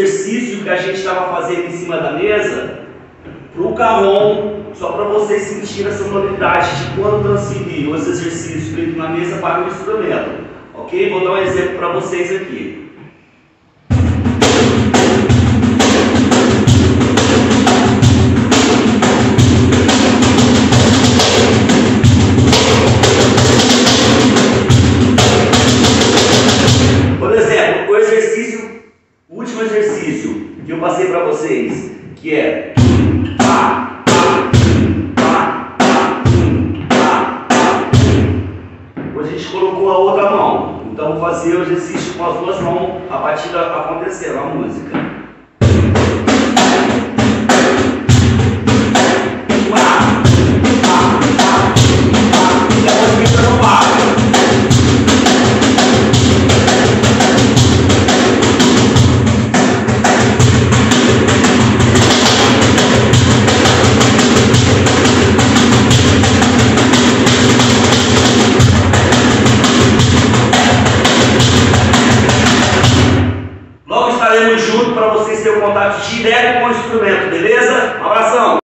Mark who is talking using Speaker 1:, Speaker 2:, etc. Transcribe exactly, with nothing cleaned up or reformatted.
Speaker 1: exercício que a gente estava fazendo em cima da mesa para o Carrom, só para vocês sentirem essa novidade de quando transferir os exercícios feitos na mesa para o instrumento. Ok? Vou dar um exemplo para vocês aqui. O último exercício que eu passei para vocês, que é pá, pá, pá, pá, pá, pá. Depois a gente colocou a outra mão. Então vou fazer o exercício com as duas mãos, a batida acontecendo, a música. Estaremos juntos para vocês terem um contato direto com o instrumento, beleza? Um abração!